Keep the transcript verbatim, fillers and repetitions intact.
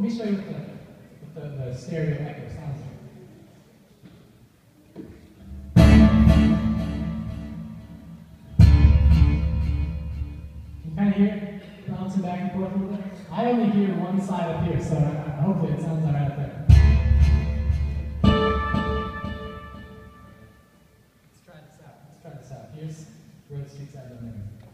me show you what the, what the, the stereo echo sounds like. Can you kind of hear it bouncing back and forth a little bit? I only hear one side up here, so uh, hopefully it sounds all right up there. Let's try this out. Let's try this out. Here's Grove Street Sound.